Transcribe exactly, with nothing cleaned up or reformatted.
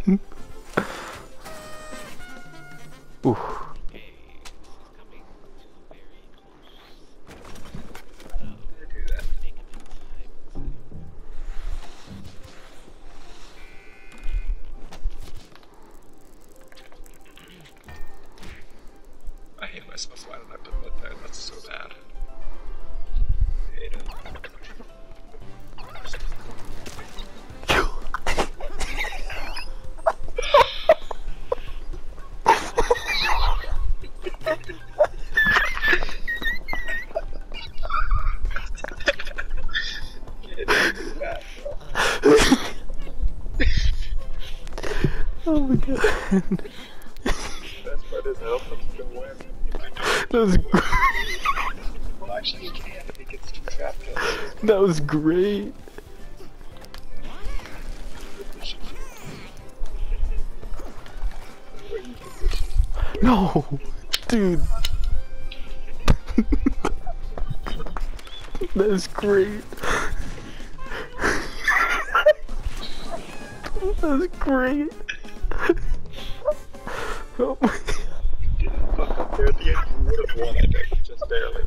Ooh. I hate myself. Why did I put that there? That's so bad. I hate it. Oh my god. Best part is I don't think you can win. That was great. Well, actually, you can if he gets too trapped in it. That was great. No, dude. That is great. That was great. Oh my god. Didn't fuck up there at the end. You would have won, I think, just barely.